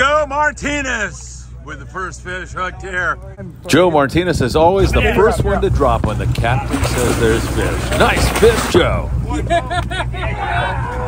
Joe Martinez with the first fish hooked here. Joe Martinez is always the first one to drop when the captain says there's fish. Nice fish, Joe.